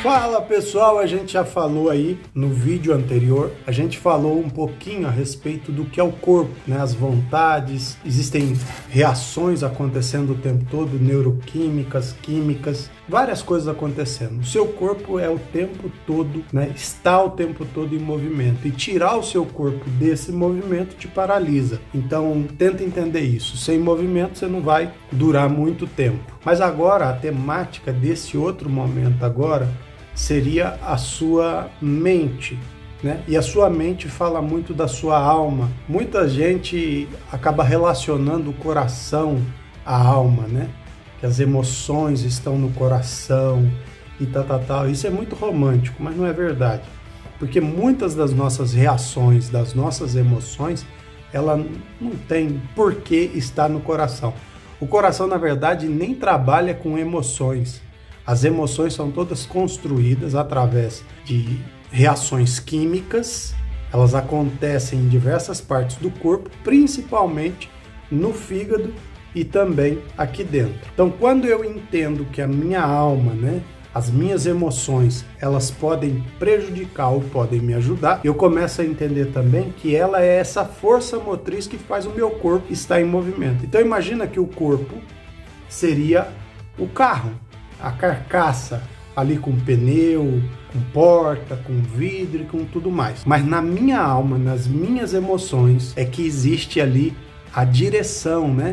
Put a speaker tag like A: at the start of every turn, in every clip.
A: Fala pessoal, a gente já falou aí no vídeo anterior, a gente falou um pouquinho a respeito do que é o corpo, né? As vontades, existem reações acontecendo o tempo todo, neuroquímicas, químicas, várias coisas acontecendo. O seu corpo é o tempo todo, né? Está o tempo todo em movimento, e tirar o seu corpo desse movimento te paralisa. Então tenta entender isso, sem movimento você não vai durar muito tempo. Mas agora a temática desse outro momento agora seria a sua mente, né? E a sua mente fala muito da sua alma. Muita gente acaba relacionando o coração à alma, né? Que as emoções estão no coração e tal. Isso é muito romântico, mas não é verdade. Porque muitas das nossas reações, das nossas emoções, ela não tem por que estar no coração. O coração, na verdade, nem trabalha com emoções. As emoções são todas construídas através de reações químicas. Elas acontecem em diversas partes do corpo, principalmente no fígado e também aqui dentro. Então, quando eu entendo que a minha alma, né, as minhas emoções, elas podem prejudicar ou podem me ajudar, eu começo a entender também que ela é essa força motriz que faz o meu corpo estar em movimento. Então imagina que o corpo seria o carro, a carcaça ali com pneu, com porta, com vidro e com tudo mais. Mas na minha alma, nas minhas emoções, é que existe ali a direção, né?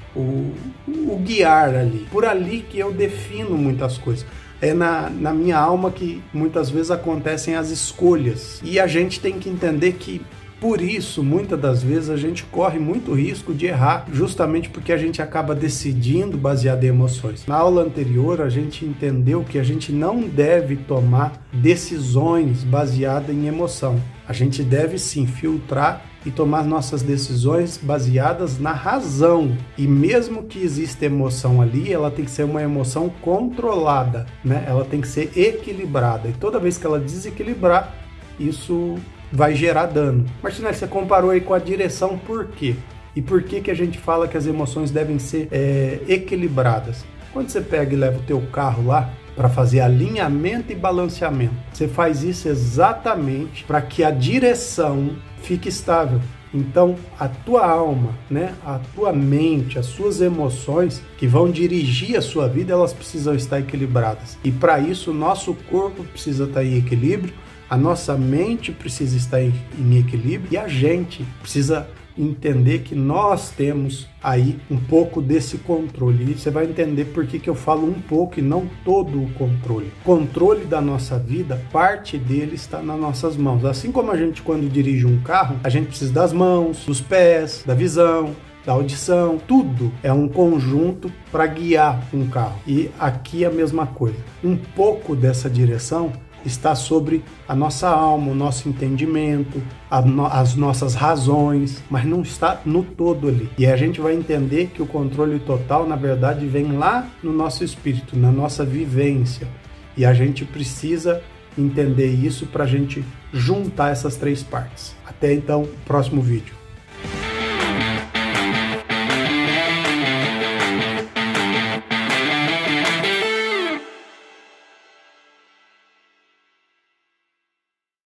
A: O guiar ali. Por ali que eu defino muitas coisas. É na minha alma que muitas vezes acontecem as escolhas. E a gente tem que entender que, por isso, muitas das vezes a gente corre muito risco de errar, justamente porque a gente acaba decidindo baseado em emoções. Na aula anterior, a gente entendeu que a gente não deve tomar decisões baseadas em emoção. A gente deve sim filtrar e tomar nossas decisões baseadas na razão. E mesmo que exista emoção ali, ela tem que ser uma emoção controlada, né? Ela tem que ser equilibrada. E toda vez que ela desequilibrar, isso vai gerar dano. Martinelli, você comparou aí com a direção, por quê? E por que a gente fala que as emoções devem ser equilibradas? Quando você pega e leva o teu carro lá para fazer alinhamento e balanceamento, você faz isso exatamente para que a direção fique estável. Então, a tua alma, né, a tua mente, as suas emoções que vão dirigir a sua vida, elas precisam estar equilibradas. E para isso, o nosso corpo precisa estar em equilíbrio, a nossa mente precisa estar em equilíbrio e a gente precisa entender que nós temos aí um pouco desse controle. E você vai entender por que eu falo um pouco e não todo o controle. O controle da nossa vida, parte dele está nas nossas mãos. Assim como a gente, quando dirige um carro, a gente precisa das mãos, dos pés, da visão, da audição, tudo é um conjunto para guiar um carro. E aqui é a mesma coisa. Um pouco dessa direção está sobre a nossa alma, o nosso entendimento, as nossas razões, mas não está no todo ali. E a gente vai entender que o controle total, na verdade, vem lá no nosso espírito, na nossa vivência. E a gente precisa entender isso para a gente juntar essas três partes. Até então, próximo vídeo.